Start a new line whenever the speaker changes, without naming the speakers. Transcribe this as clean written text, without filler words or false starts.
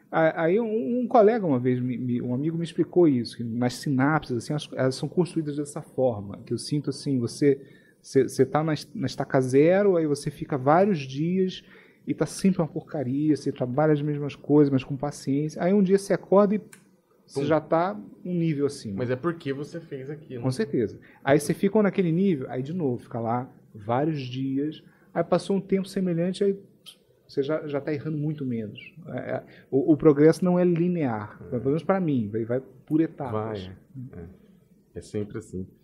Aí um colega uma vez, um amigo me explicou isso, que nas sinapses, assim, elas são construídas dessa forma, que eu sinto assim, você está na estaca zero, aí você fica vários dias e está sempre uma porcaria, você trabalha as mesmas coisas, mas com paciência, aí um dia você acorda e você
Pum.
já está um nível acima.
Mas é porque você fez
Com
aquilo.
certeza. Aí você fica naquele nível, aí de novo, fica lá vários dias, aí passou um tempo semelhante, aí você já está errando muito menos. O progresso não é linear, pelo menos para mim, vai por etapas.
Vai, é. É sempre assim.